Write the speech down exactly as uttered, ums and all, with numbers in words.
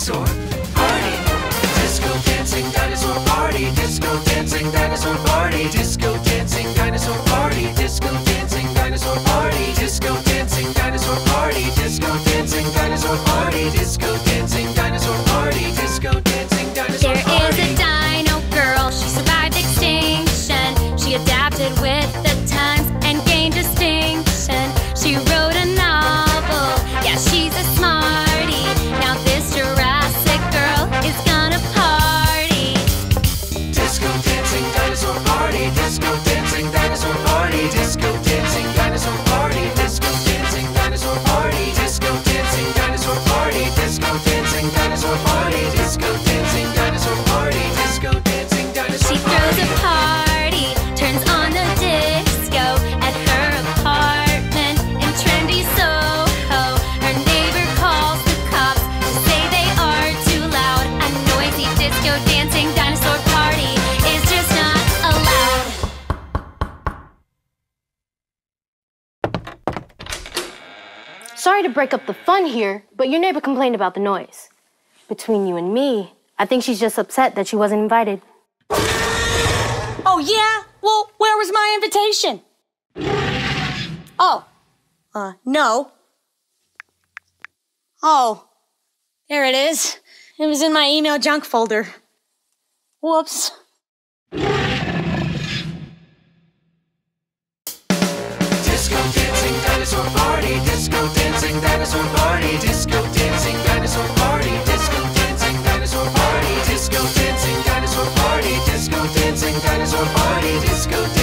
dinosaur party. Disco dancing dinosaur party. Disco dancing dinosaur party. Disco dancing dinosaur party. Disco dancing dinosaur party. Disco dancing dinosaur party. Disco dancing dinosaur party. Disco dancing dinosaur party. Disco dancing dinosaur party. There is a dino girl, she survived extinction. She adapted with the times and gained distinction. She wrote a novel, yeah, she's a smarty. Now this Jurassic girl is gonna party. Disco dancing dinosaur party. Disco dancing dinosaur party. Disco dancing dinosaur party. Disco dancing dinosaur party. Disco dancing dinosaur party. Disco dancing dinosaur party. Disco dancing dinosaur party. Disco dancing dinosaur party. She throws a party, turns on the disco at her apartment in trendy Soho. Her neighbor calls the cops to say they are too loud. A noisy disco dancing dinosaur party is just not allowed. Sorry to break up the fun here, but your neighbor complained about the noise. Between you and me, I think she's just upset that she wasn't invited. Oh, yeah? Well, where was my invitation? Oh, uh, no. Oh, there it is. It was in my email junk folder. Whoops. Disco dancing dinosaur party. Disco dancing dinosaur party. Disco dancing dinosaur party. Disco dancing dinosaur party. Disco dancing dinosaur party. Disco dancing dinosaur party. Disco